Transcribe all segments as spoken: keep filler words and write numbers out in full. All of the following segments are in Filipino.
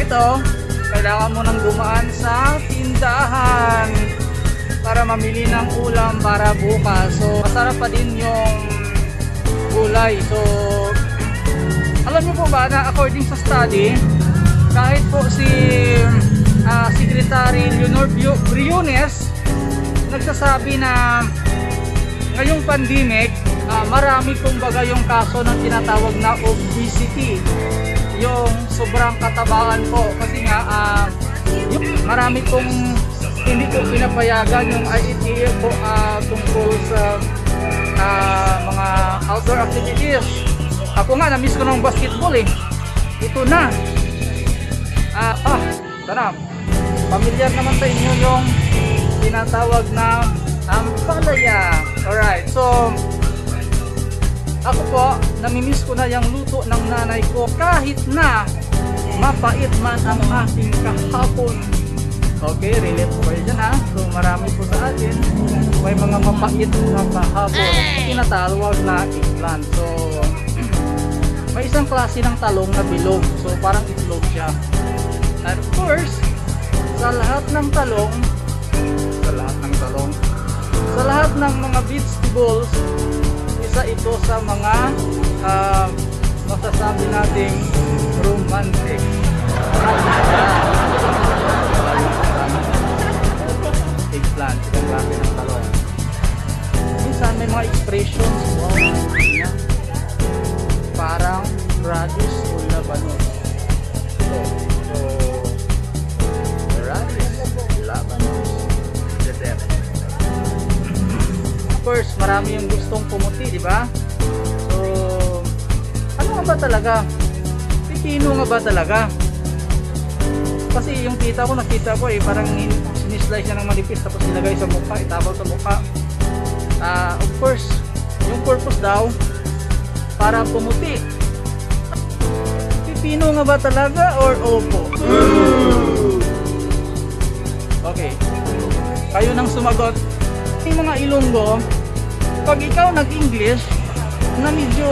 ito, kailangan mo nang dumaan sa tindahan para mamili ng ulam para bukas. So masarap pa din yung gulay. So alam niyo po ba na according sa study, kahit po si uh, Secretary Leonor Briones nagsasabi na ngayong pandemic, uh, marami kumbaga yung kaso ng tinatawag na obesity, yung sobrang katabaan po, kasi nga uh, yung marami pong hindi po pinapayagan yung I E T F po uh, tungkol sa uh, mga outdoor activities. Ako nga, na-miss ko ng basketball eh. Ito na. Ah, ah, ito na. Pamilyar naman sa inyo yung tinatawag na ampalaya. Alright, so ako po, namimiss ko na yung luto ng nanay ko kahit na mapait man ang ating kahapon. Okay, relate po kayo dyan ha. So marami po sa atin may mga mapait na kahapon, tinatawag na eggplant. So may isang klase ng talong na bilog, so parang itlog siya. And of course, sa lahat ng talong, sa lahat ng talong, sa lahat ng mga vegetables, isa ito sa mga uh, masasabi nating romantic. Eggplant, isang klase ng talong. Minsan may mga expressions, wow, parang radish o labanos. So, so radish, labanos, dessert. Of course, marami yung gustong pumuti, di ba? So, ano nga ba talaga? Pipino nga ba talaga? Kasi yung kita ko, nakita ko eh, parang sinislice niya ng manipis tapos nilagay sa mukha, itabal sa mukha. Uh, of course, yung purpose daw, para pumuti. Pipino nga ba talaga or opo? Okay, kayo nang sumagot. Yung mga Ilonggo, pag ikaw nag-English na medyo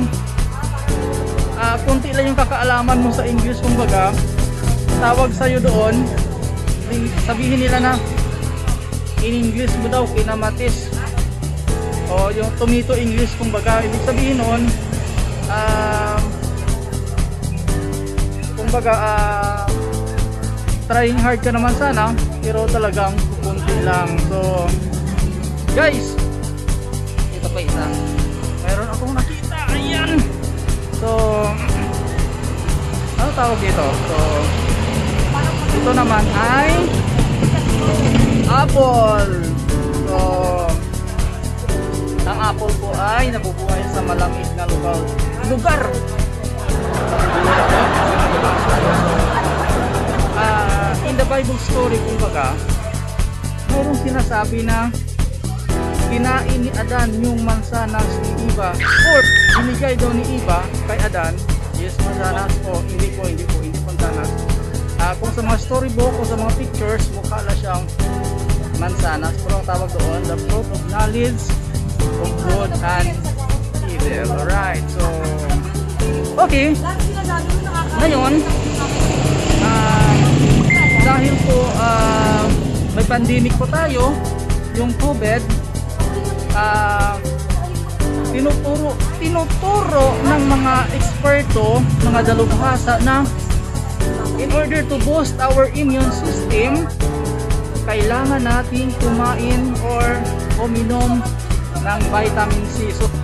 uh, kunti lang yung kakaalaman mo sa English, kumbaga tawag sa'yo doon, sabihin nila na in English mo daw kinamatis, o yung tomato English, kumbaga ibig sabihin nun uh, kumbaga uh, trying hard ka naman sana pero talagang kunti lang. So guys, ito pa isa, meron akong nakita, ayan. So ano tawag dito? So ito naman ay apple. So ang apple po ay nabubuhay sa malamig na lugar. Lugar. Uh, in the Bible story, kumbaga, mayroong sinasabi na kinain ni Adan yung mansanas ni Eva, or binigay daw ni Eva kay Adan. Yes, mansanas po. Hindi po, hindi po, hindi mansanas. Uh, kung sa mga storybook o sa mga pictures, mukha na siyang mansanas. Pero ang tawag doon, the fruit of knowledge of good and evil. Alright, so okay, ngayon uh, dahil po uh, may pandemic po tayo, yung COVID, uh, tinuturo tinuturo ng mga eksperto, mga dalubhasa, na in order to boost our immune system, kailangan natin kumain or uminom ng vitamin C. So